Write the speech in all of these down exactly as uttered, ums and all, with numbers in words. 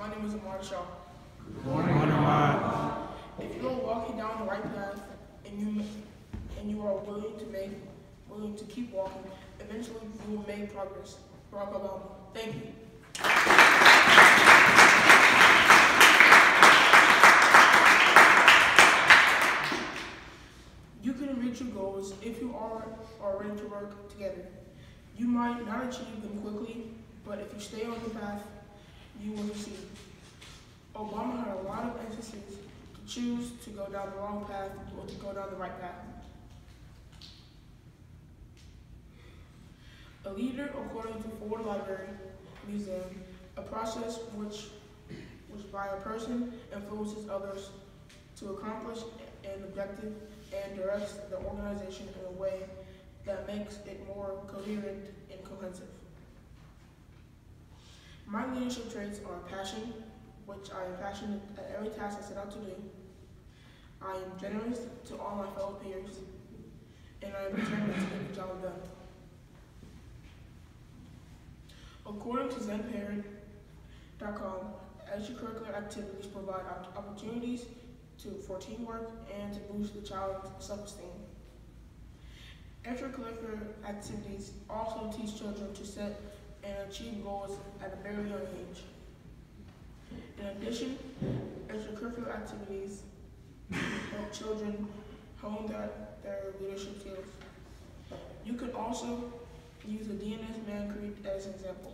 My name is Ahmad. Good morning, Ahmad. If you are walking down the right path and you and you are willing to make willing to keep walking, eventually you will make progress. Barack Obama. Thank you. You can reach your goals if you are, are ready to work together. You might not achieve them quickly, but if you stay on the path, you will succeed. Obama had a lot of emphasis to choose to go down the wrong path or to go down the right path. A leader, according to Ford Library Museum, a process which, which by a person influences others to accomplish an objective and directs the organization in a way that makes it more coherent and cohesive. My leadership traits are passion, which I am passionate at every task I set out to do. I am generous to all my fellow peers, and I am determined to get the job done. According to zen parent dot com, extracurricular activities provide opportunities to, for teamwork and to boost the child's self-esteem. Extracurricular activities also teach children to set and achieve goals at a very young age. In addition, extracurricular activities help children hone their, their leadership skills. You can also use the D N S Man Creed as an example.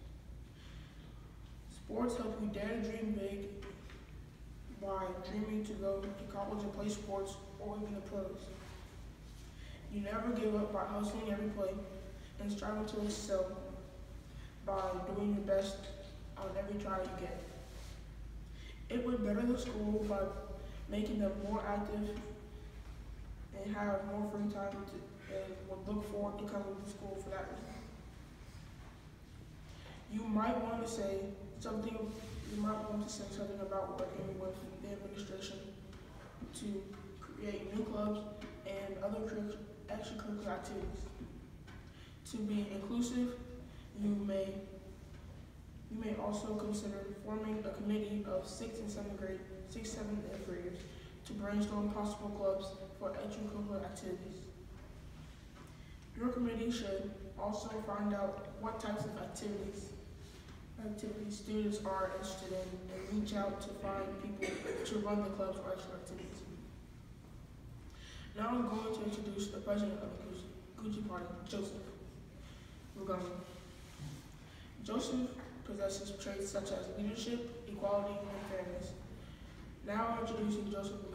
Sports help you dare to dream big by dreaming to go to college and play sports or even the pros. You never give up by hustling every play and striving to excel by doing your best on every try you get. It would better the school by making them more active and have more free time to, and would look forward to coming to school for that reason. You might want to say something, you might want to say something about working with the administration to create new clubs and other extracurricular activities. To be inclusive, you may you may also consider forming a committee of sixth and seventh grade, sixth, seventh, and eighth graders to brainstorm possible clubs for extracurricular activities. Your committee should also find out what types of activities activities students are interested in and reach out to find people to run the clubs or extra activities. Now I'm going to introduce the president of the Gucci Party, Joseph Rugani. Joseph possesses traits such as leadership, equality, and fairness. Now I'm introducing Joseph